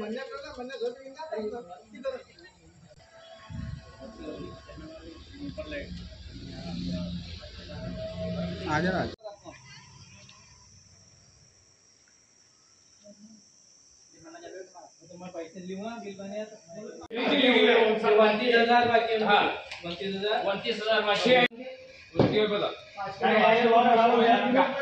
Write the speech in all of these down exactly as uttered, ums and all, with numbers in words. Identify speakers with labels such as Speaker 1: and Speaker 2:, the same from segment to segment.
Speaker 1: पैसे लिहून बिल बनेत उनतीस हजार बाकी हां उनतीस हजार उनतीस हजार बाकी उसके बता काय आहे लोन लागलो यार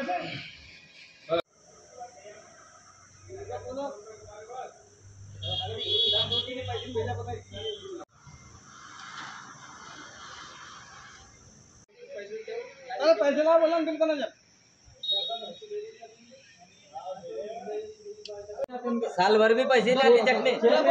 Speaker 1: अरे पैसे ला बोला बिल बना जा साल भर भी पैसे ले चकने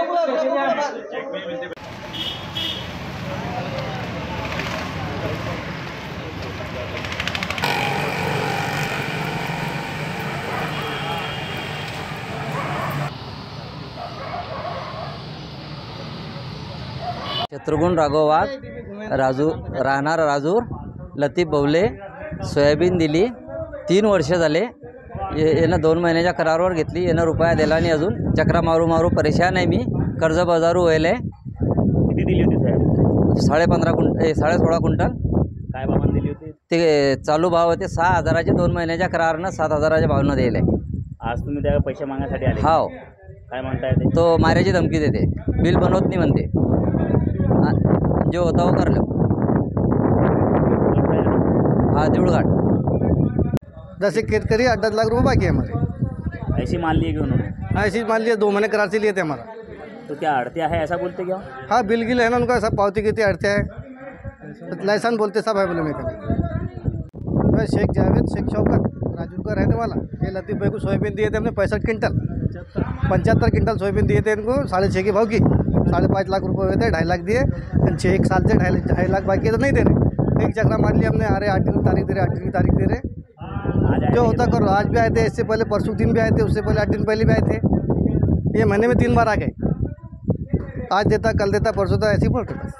Speaker 2: शत्रुघ्न राघव वाघ राजू राहणार राजूर लतीफ बवले सोयाबीन दिली तीन वर्ष झाले येणं दोन महिन्याच्या करारावर घेतली येणं रुपया दिला नाही अजून चक्रा मारू मारू परेशान आहे मी कर्ज बाजारू व्हायला
Speaker 3: किती दिली होती साहेब
Speaker 2: साडे पंधरा कुंटल साडे सोळा क्विंटल
Speaker 3: काय भावानं दिली होती
Speaker 2: ते चालू भाव होते सहा हजाराचे दोन महिन्याच्या करारानं सात हजाराच्या भावनं दिले
Speaker 3: आज तुम्ही त्या पैसे मागण्यासाठी आले
Speaker 2: हाव
Speaker 3: काय म्हणताय ते
Speaker 2: तो मारायची धमकी देते बिल बनवत नाही म्हणते जो होता वो कर लो हाँ देवड़घाट
Speaker 4: दस एक शेतकरी आठ दस लाख रुपए बाकी है हमारे
Speaker 3: ऐसी मान ली कि उन्होंने
Speaker 4: ऐसी मान लिया दो महीने करार से लिए थे हमारा
Speaker 3: तो क्या अड़तिया है ऐसा बोलते क्या
Speaker 4: हाँ बिल गिल है ना उनका सब पावती की थी अड़ते है लाइसेंस बोलते सब है बोले मैं कभी मैं शेख जावेद शेख शौकत राजू का रहने वाला ये लतीफ़ भाई को सोयाबीन दिए थे हमने पैंसठ क्विंटल पचहत्तर क्विंटल सोयाबीन दिए थे इनको साढ़े छः के भाव की साढ़े पाँच लाख रुपए हुए थे ढाई लाख दिए छः एक साल से ढाई ढाई लाख बाकी है तो नहीं दे रहे एक चक्रा मार लिया हमने अरे आठ दिन तारीख दे रहे आठ दिन की तारीख दे रहे जो होता करो आज भी आए थे इससे पहले परसों दिन भी आए थे उससे पहले आठ दिन पहले भी आए थे ये महीने में तीन बार आ गए आज देता कल देता परसों तो ऐसे ही बोलते बस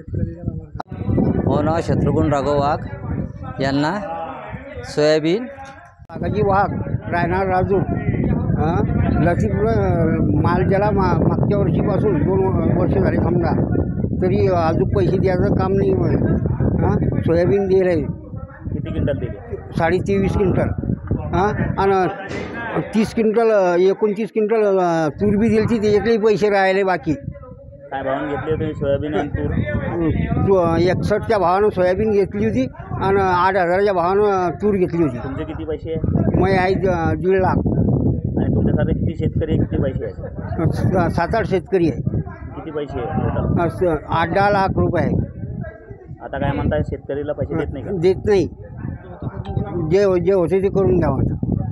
Speaker 2: हो नाव शत्रुघ्न राघव वाघ यांना सोयाबीन
Speaker 5: काकाजी वाघ राहणार राजू हां लतीफ माल ज्याला मा मागच्या वर्षीपासून दोन वर्ष झाले समजा तरी अजून पैसे द्यायचं काम नाही हां सोयाबीन दिले
Speaker 3: किती क्विंटल दिले
Speaker 5: साडे तेवीस क्विंटल हां आणि तीस क्विंटल एकोणतीस क्विंटल तूर बी दिली ती त्याच्यातलेही पैसे राहिले बाकी
Speaker 3: काय भावानं घेतली होती सोयाबीन आणि तूर
Speaker 5: एकसष्टच्या भावानं सोयाबीन घेतली होती आणि आठ हजाराच्या भावानं तूर घेतली होती
Speaker 3: तुमचे किती पैसे
Speaker 5: मग आहे दीड लाख
Speaker 3: आणि तुमच्यासारखे किती शेतकरी किती पैसे आहेत
Speaker 5: सात आठ शेतकरी आहे
Speaker 3: किती पैसे टोटल
Speaker 5: आठ दहा लाख रुपये आहे
Speaker 3: आता काय म्हणताय शेतकरीला पैसे देत नाही का
Speaker 5: देत नाही जे जे होते ते करून द्यावं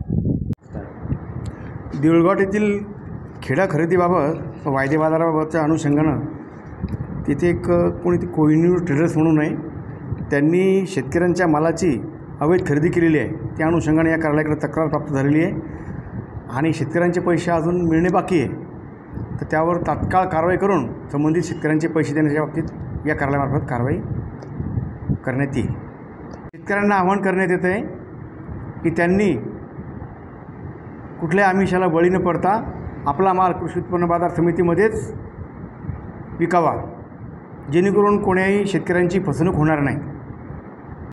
Speaker 6: देऊळघाट येथील खेडा खरेदीबाबत वायदे बाजाराबाबतच्या अनुषंगानं तिथे एक कोणी ती कोहिनूर ट्रेडर्स म्हणून आहे त्यांनी शेतकऱ्यांच्या मालाची अवैध खरेदी केलेली आहे त्या अनुषंगाने या कार्यालयाकडे तक्रार प्राप्त झालेली आहे आणि शेतकऱ्यांचे पैसे अजून मिळणे बाकी आहे तर त्यावर तात्काळ कारवाई करून संबंधित शेतकऱ्यांचे पैसे देण्याच्या बाबतीत या कार्यालयामार्फत कारवाई करण्यात येईल शेतकऱ्यांना आवाहन करण्यात येत आहे की त्यांनी कुठल्याही आमिषाला बळी न पडता आपला माल कृषी उत्पन्न बाजार समितीमध्येच विकावा जेणेकरून कोण्याही शेतकऱ्यांची फसवणूक होणार नाही।